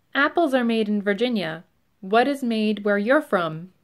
Apples are made in Virginia. What is made where you're from?